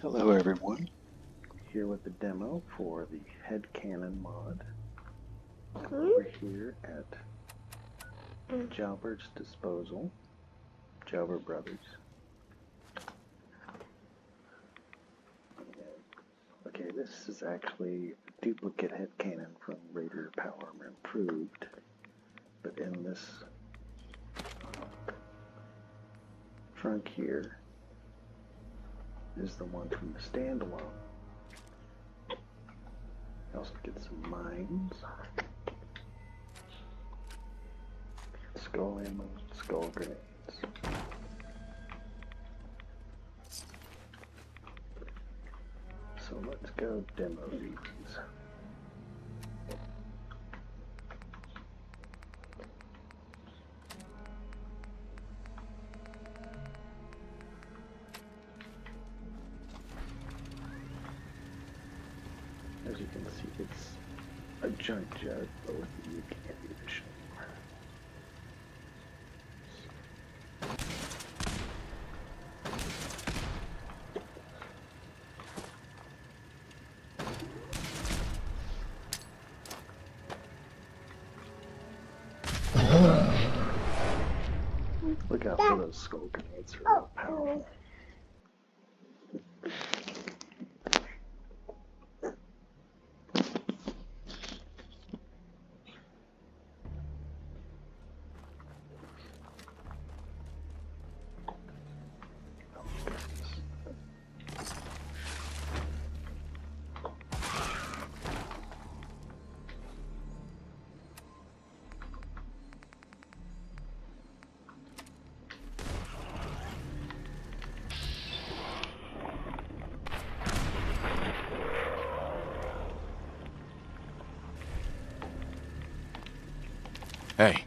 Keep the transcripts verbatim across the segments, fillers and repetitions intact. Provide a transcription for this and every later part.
Hello everyone, here with the demo for the head cannon mod. Mm-hmm. Over here at Jalbert's disposal, Jalbert Brothers. Okay, this is actually a duplicate head cannon from Raider Power Improved, but in this trunk here is the one from the standalone. You also get some mines, skull ammo, skull grenades. So let's go demo these. As you can see, it's a giant jet, but with unique ammunition. Look out for those skull grenades, are real powerful. Hey.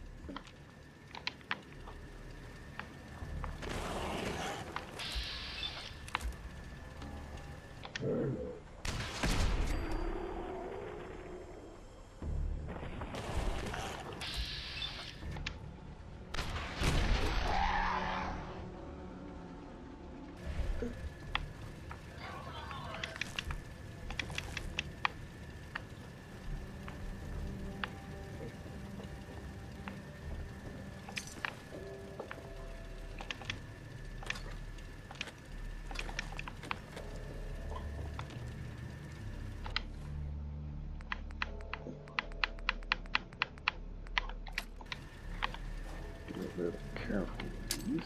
Really careful with these.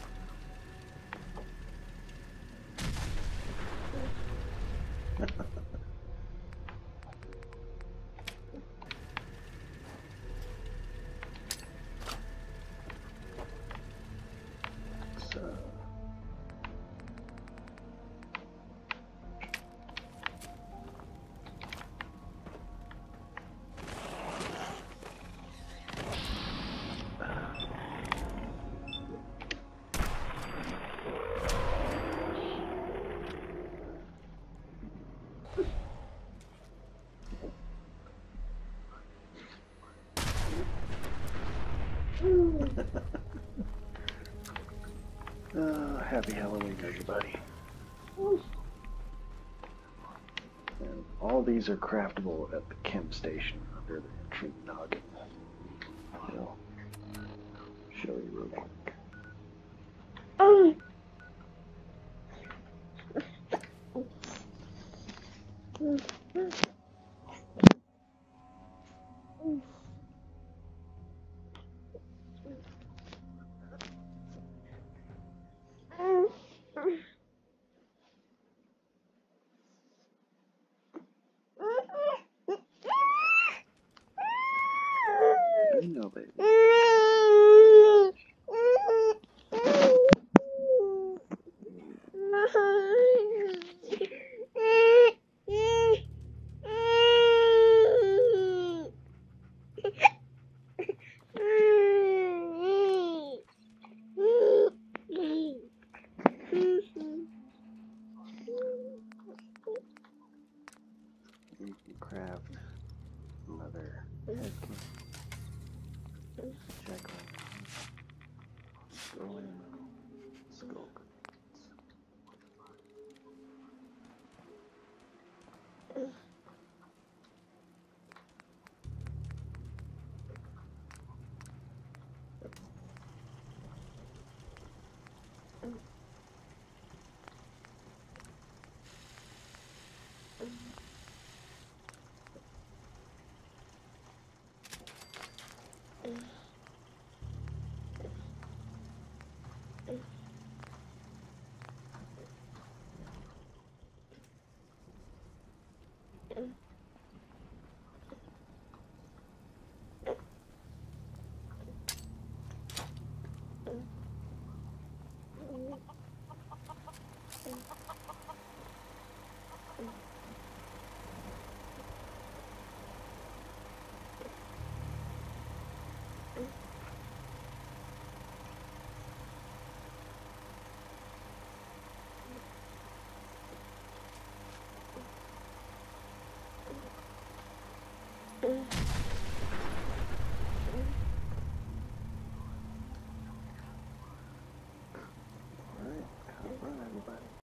So uh, happy Halloween, everybody. And all these are craftable at the chem station under the entry noggin. I'll show you real quick. You know, baby. everybody.